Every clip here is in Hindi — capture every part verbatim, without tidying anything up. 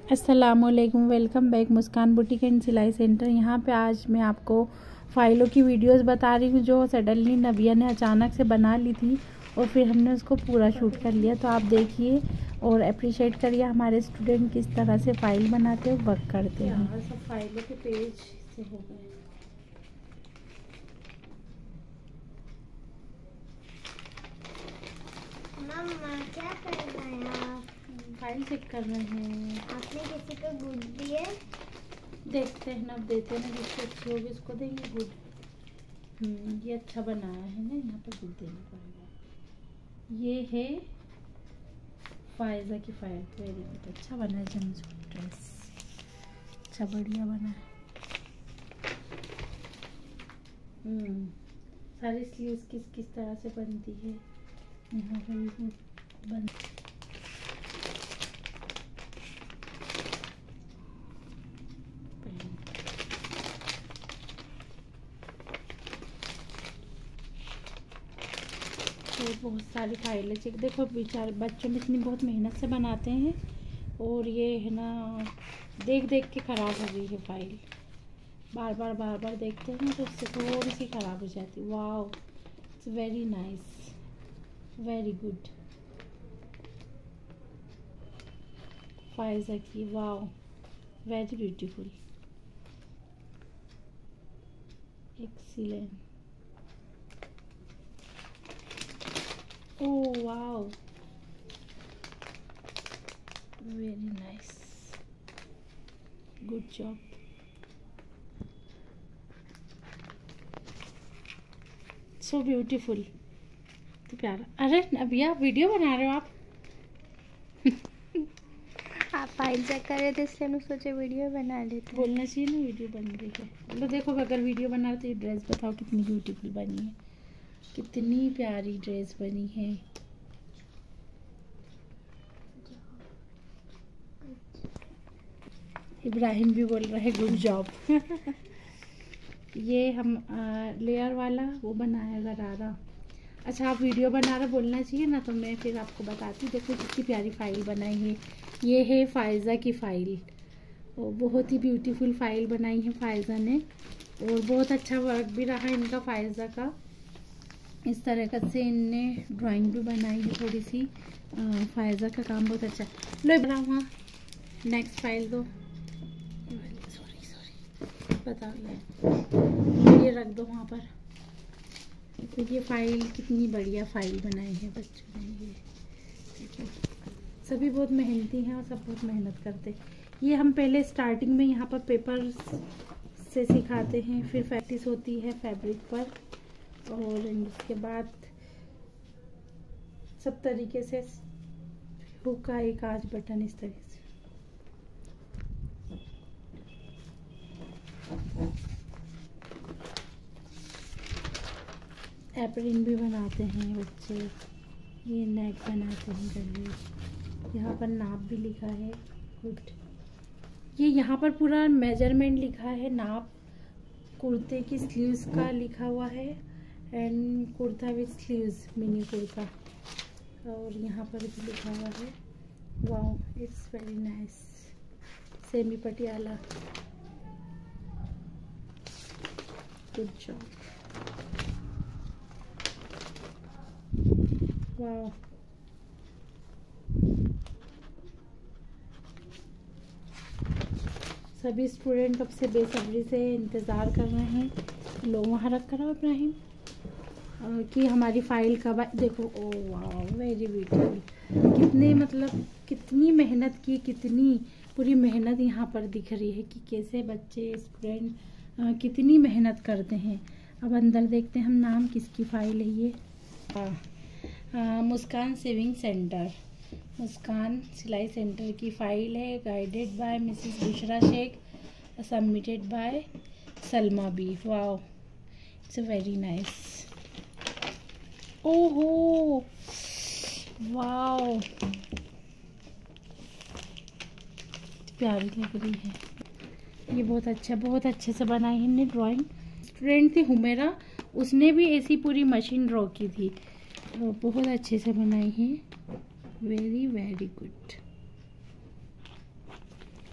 अस्सलामुअलैकुम, welcome back Muskan boutique and सिलाई सेंटर। यहाँ पे आज मैं आपको फ़ाइलों की वीडियोस बता रही हूँ जो सडनली नबिया ने अचानक से बना ली थी और फिर हमने उसको पूरा शूट कर लिया। तो आप देखिए और अप्रिशिएट करिए हमारे स्टूडेंट किस तरह से फ़ाइल बनाते हैं, वर्क करते हैं। सब फाइलों के पेज से हो गए। मम्मा क्या कर रहे हैं आप? फाइल चेक कर रहे हैं। आपने किसी को गुड दिए? देखते हैं ना, अब देते हैं ना, जिसको अच्छी होगी उसको देंगे गुड। हम्म ये अच्छा बनाया है ना, यहाँ पर गुड देना पड़ेगा। ये है फायजा की फाइल, वेरी गुड, अच्छा बना है। जमसूट ड्रेस अच्छा बढ़िया बना है। हम्म सारी स्लीव्स किस किस तरह से बनती है, यहाँ पर भी बन तो बहुत सारी फाइलें चेक देखो, बेचारे बच्चों में इतनी बहुत मेहनत से बनाते हैं और ये है ना देख देख के ख़राब हो गई है फाइल। बार बार बार बार देखते हैं तो उससे थोड़ी सी ख़राब हो जाती है। Wow, it's very nice, very good Faiza की। Wow, very beautiful, excellent. Oh wow, very nice, good job। so beautiful, तो प्यारा। अरे नबिया वीडियो बना रहे हो आप? आप फाइल चेक कर रहे थे इसलिए हमने सोचा वीडियो बना लेते। बोलना चाहिए ना वीडियो बन रही है। लो देखो, अगर वीडियो बना रहे तो ये ड्रेस बताओ कितनी ब्यूटीफुल बनी है, कितनी प्यारी ड्रेस बनी है। इब्राहिम भी बोल रहा है गुड जॉब। ये हम आ, लेयर वाला वो बनाया गरारा। अच्छा, आप वीडियो बना रहे बोलना चाहिए ना, तो मैं फिर आपको बताती हूँ। देखो कितनी प्यारी फाइल बनाई है। ये है फायजा की फ़ाइल, और बहुत ही ब्यूटीफुल फाइल बनाई है फायजा ने, और बहुत अच्छा वर्क भी रहा इनका फायजा का। इस तरह से इनने ड्राइंग भी बनाई है थोड़ी सी। फायजा का काम बहुत अच्छा। लो बना वहाँ नेक्स्ट फाइल दो, सॉरी सॉरी बताओ, ये ये रख दो वहाँ पर। तो ये फाइल कितनी बढ़िया फाइल बनाई है बच्चों ने। ये देखो, सभी बहुत मेहनती हैं और सब बहुत मेहनत करते हैं। ये हम पहले स्टार्टिंग में यहाँ पर पेपर से सिखाते हैं, फिर प्रैक्टिस होती है फैब्रिक पर, और इसके बाद सब तरीके से हुक का एक आज बटन इस तरीके से। एप्रिन भी बनाते हैं बच्चे। ये नेक बनाते हैं गले, यहाँ पर नाप भी लिखा है। गुड। ये यहाँ पर पूरा मेजरमेंट लिखा है, नाप कुर्ते की स्लीव्स का लिखा हुआ है, and kurta with sleeves, mini kurta, और यहाँ पर भी लिखा हुआ है। Wow, it's very nice, semi Patiala, good job. Wow, सभी स्टूडेंट अब से बेसब्री से इंतज़ार कर रहे हैं। लो वहाँ रख कर इब्राहिम कि हमारी फ़ाइल कब आए। देखो, ओ वाह, वेरी ब्यूटीफुल। कितने मतलब कितनी मेहनत की, कितनी पूरी मेहनत यहाँ पर दिख रही है कि कैसे बच्चे स्टूडेंट कितनी मेहनत करते हैं। अब अंदर देखते हैं हम, नाम किसकी फ़ाइल है ये। आ, मुस्कान सेविंग सेंटर, मुस्कान सिलाई सेंटर की फ़ाइल है। Guided by Mrs Bushra Shaikh, submitted by Salma Bi. Wow, it's very nice. ओहो, वाओ, प्यारी लग रही है। ये बहुत अच्छा, बहुत अच्छे से बनाई है इनने ड्राइंग। स्टूडेंट थी हुमेरा, उसने भी ऐसी पूरी मशीन ड्रॉ की थी, बहुत अच्छे से बनाई है। Very very good.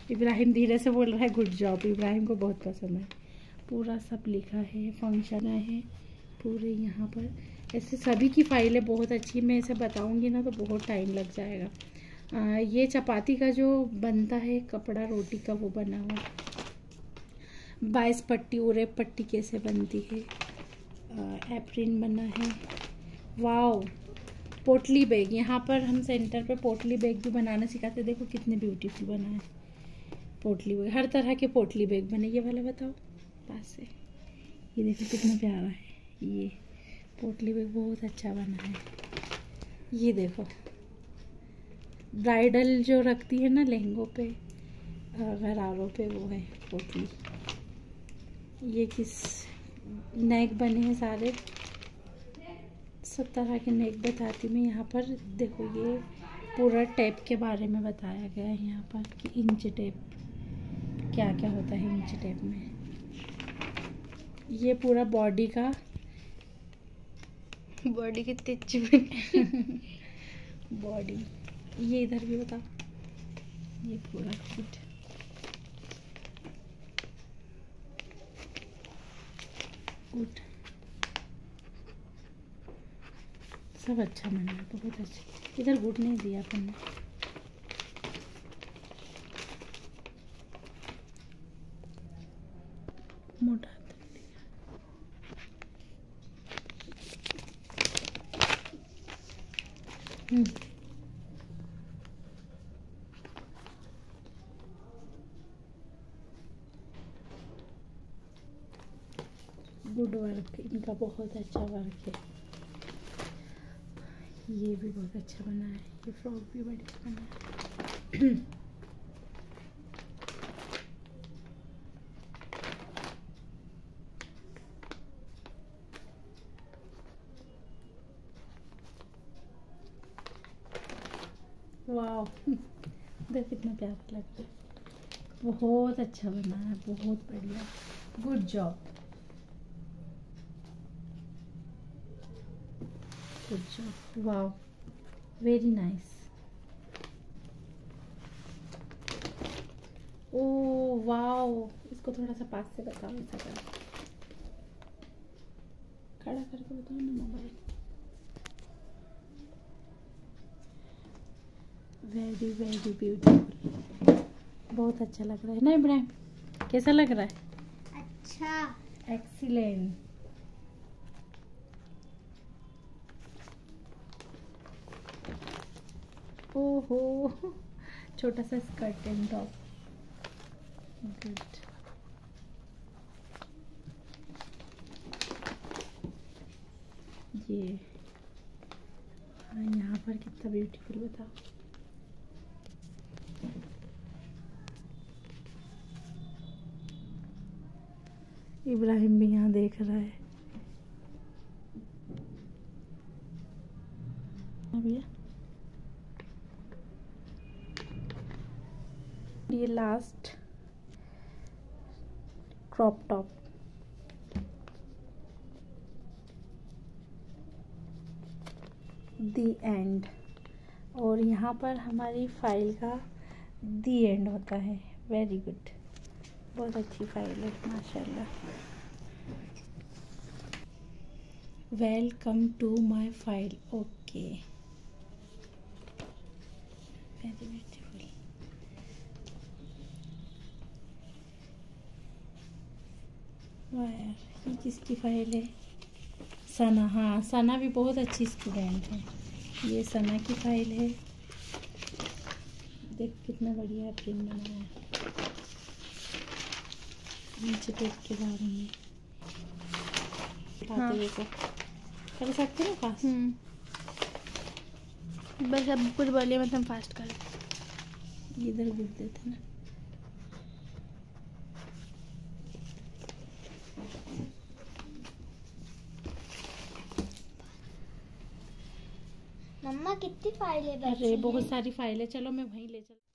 इब्राहिम धीरे से बोल रहा है गुड जॉब, इब्राहिम को बहुत पसंद है। पूरा सब लिखा है, फंक्शन है पूरे यहाँ पर। ऐसे सभी की फाइलें बहुत अच्छी, मैं इसे बताऊँगी ना तो बहुत टाइम लग जाएगा। आ, ये चपाती का जो बनता है कपड़ा रोटी का वो बना हुआ, बाईस पट्टी उरेप पट्टी कैसे बनती है, एप्रिन बना है। वाओ, पोटली बैग, यहाँ पर हम सेंटर पे पोटली बैग भी बनाना सिखाते। देखो कितने ब्यूटीफुल बना है पोटली बैग, हर तरह के पोटली बैग बने। ये वाला बताओ पास से, ये देखो कितना प्यारा है। ये पोटली बैग बहुत अच्छा बना है। ये देखो ब्राइडल जो रखती है ना लहंगों पे, गरारों पे, वो है पोटली। ये किस नेक बने हैं सारे, सब तरह के नेक बताती मैं यहाँ पर। देखो ये पूरा टेप के बारे में बताया गया है यहाँ पर कि इंच टेप क्या क्या होता है इंच टेप में। ये पूरा बॉडी का, बॉडी कितनी अच्छी बॉडी। ये इधर भी बताओ, ये पूरा किट। गुड, सब अच्छा बना है, बहुत अच्छा। इधर गुड नहीं दिया अपन ने। मोटा हम्म गुड वर्क, इनका बहुत अच्छा वर्क है। ये भी बहुत अच्छा बना है, ये फ्रॉक भी बड़ी अच्छा बना है। वाह, देख कितना प्यारा लग रहा है, बहुत अच्छा बना है, बहुत बढ़िया, गुड जॉब, गुड जॉब, वाह, वेरी नाइस। ओ वाह, इसको थोड़ा सा पास से बताओ, ऐसा कर खड़ा करके बताओ ना मोबाइल। वेरी वेरी ब्यूटीफुल, बहुत अच्छा लग रहा है ना इब्राहिम, कैसा लग रहा है? अच्छा, एक्सीलेंट। ओहो, छोटा सा स्कर्ट एंड टॉप, गुड। ये हाँ, यहाँ पर कितना ब्यूटीफुल बताओ। इब्राहिम भी यहाँ देख रहा है भैया। ये last crop top, the end, और यहाँ पर हमारी फाइल का दी एंड होता है। वेरी गुड, बहुत अच्छी फाइल है माशाल्लाह। Welcome to my file, okay, very beautiful. वाह यार, ये किसकी फाइल है? सना, हाँ सना भी बहुत अच्छी स्टूडेंट है। ये सना की फाइल है, देख कितना बढ़िया प्रिंट बनाया है, नीचे टेप के बारे में हाँ। देखो कर सकते ना पास। बस अब कुछ बोलिए, मतलब फास्ट कर। इधर गुड देते ना, मम्मा कितनी फाइलें बची? अरे बहुत सारी फाइलें, चलो मैं वहीं ले चल।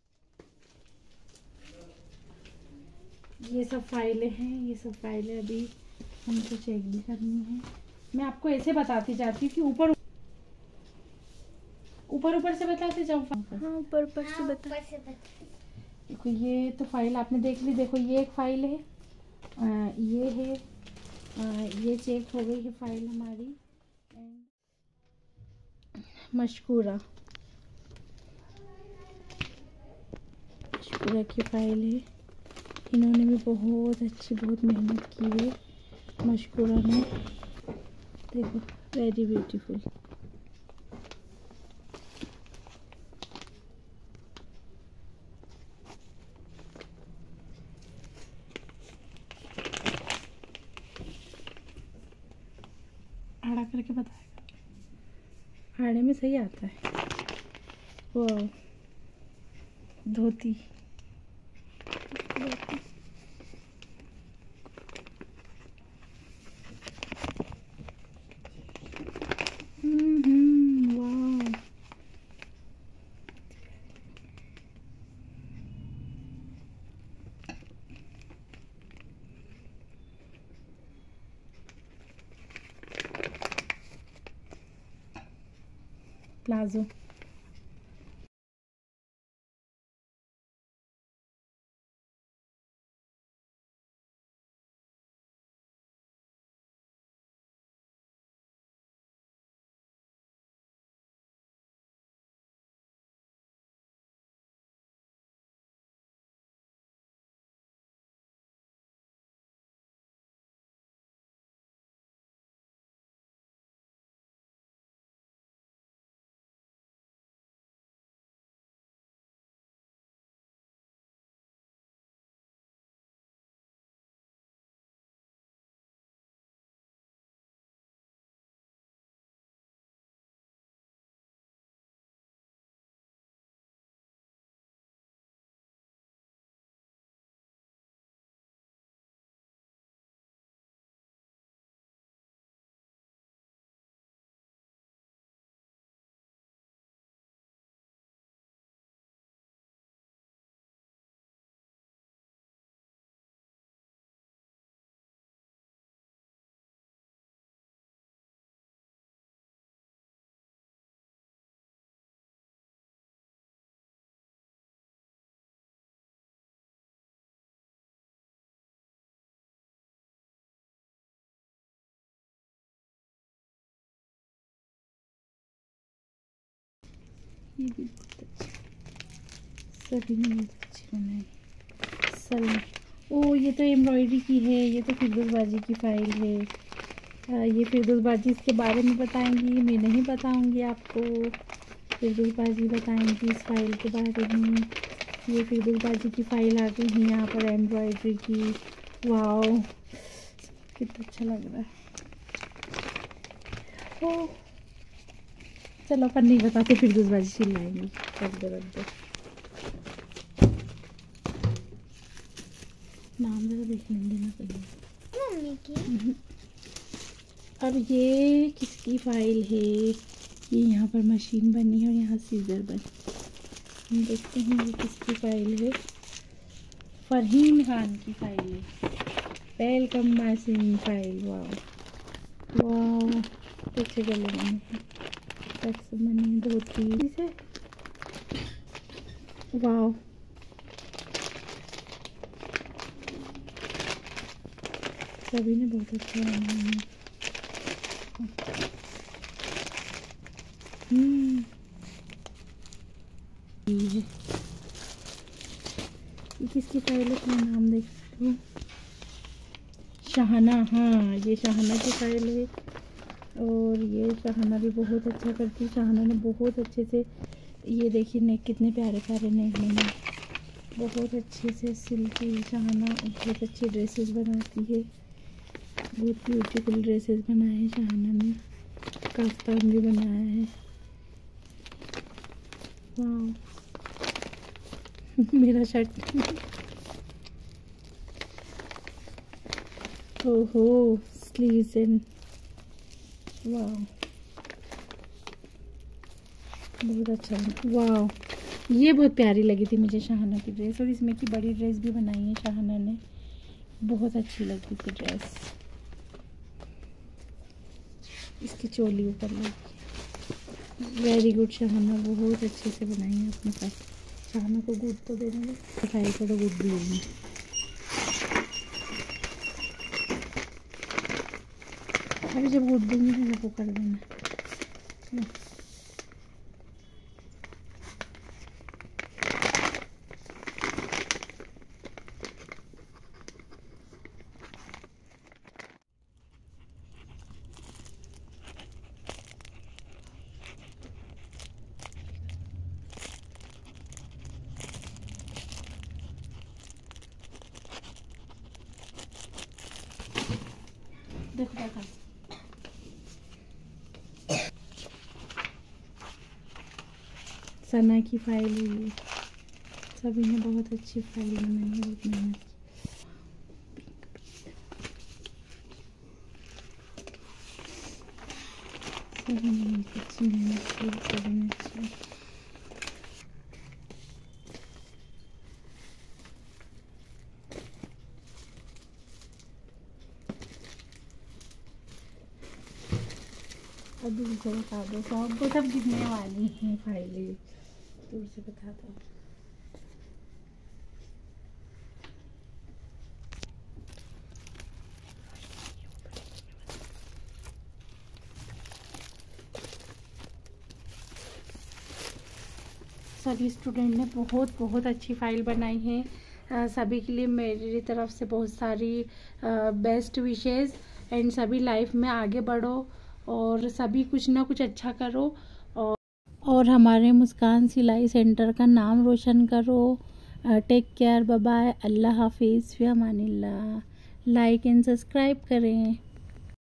ये सब फाइलें हैं, ये सब फाइलें अभी हमको चेक भी करनी है। मैं आपको ऐसे बताती जाती हूँ कि ऊपर ऊपर ऊपर से बताते जाऊँ। हाँ, ऊपर ऊपर से बता। देखो ये तो फाइल आपने देख ली। देखो ये एक फाइल है, आ, ये है, आ, ये चेक हो गई है फाइल हमारी। मशकूरा मशकूरा की फाइल है। इन्होंने भी बहुत अच्छी बहुत मेहनत की है मशकूरा ने। देखो वेरी ब्यूटीफुल। आड़ा करके बताएगा, आड़े में सही आता है। वो धोती हम्म वाह, प्लाजो ये भी बहुत अच्छी, सभी ने बहुत अच्छी बनाई। सलमान, ओ ये तो एम्ब्रॉयडरी की है, ये तो फिरदौस बाजी की फाइल है। आ, ये फिरदौस बाजी इसके बारे में बताएंगी, मैं नहीं बताऊंगी आपको। फिरदौस बाजी बताएंगी इस फाइल के बारे में। ये फिरदौस बाजी की फाइल आ गई है यहाँ पर एम्ब्रॉयडरी की। वाओ कितना अच्छा लग रहा है। ओ चलो पर नहीं बताते, फिरदौस बाजी चिल्लाएंगी। रख दो रख दो, नाम जरा देख लेंगे ना पहले मम्मी की। अब ये किसकी फाइल है? ये यहाँ पर मशीन बनी है और यहाँ सीजर बनी। हम देखते हैं ये किसकी फाइल है। फरहीन खान की फाइल है। Welcome my Singh file. वाह वाह अच्छे गले बने हैं, टैक्स बनी धोती से। वाह सभी ने बहुत अच्छा बनाया है। हम्म ये किसकी फाइल है? अपना नाम देख सकते हो, शाहना। हाँ ये शाहना की फाइल है और ये शाहना भी बहुत अच्छा करती है। शाहना ने बहुत अच्छे से, ये देखिए नेक कितने प्यारे प्यारे नेक बने, बहुत अच्छे से सिलती है शाहना। बहुत अच्छी ड्रेसेस बनाती है, बहुत ब्यूटीफुल ड्रेसेस बनाए हैं शाहना ने। काफ्तान भी बनाया है। वाह मेरा शर्ट ओहो स्लीव्स एंड वाह बहुत अच्छा। वाह ये बहुत प्यारी लगी थी मुझे शाहना की ड्रेस, और इसमें की बड़ी ड्रेस भी बनाई है शाहना ने, बहुत अच्छी लगी थी ड्रेस। इसकी चोली ऊपर लगी। वेरी गुड शाहना, बहुत अच्छे से बनाई है अपने साथ। शाम को गुड़ तो दे देंगे, फ्राई को तो गुड़ भी लेंगे। अभी जब गुड़ देंगे तो सबको कर देना। देखो देखो सना की फाइल हुई, सभी ने बहुत अच्छी फाइल बनाई है, बहुत मेहनत की, सभी ने बहुत अच्छी मेहनत की, सभी ने अच्छी। अब दूर से बता दो, सबको सब गिरने वाली हैं फाइलें, दूर से बता दो। सभी स्टूडेंट ने बहुत बहुत अच्छी फाइल बनाई है। आ, सभी के लिए मेरी तरफ से बहुत सारी बेस्ट विशेस एंड सभी लाइफ में आगे बढ़ो और सभी कुछ ना कुछ अच्छा करो और और हमारे मुस्कान सिलाई सेंटर का नाम रोशन करो। Take care, bye bye, Allah हाफिज़, फ़ी अमानिल्लाह। लाइक एंड सब्सक्राइब करें।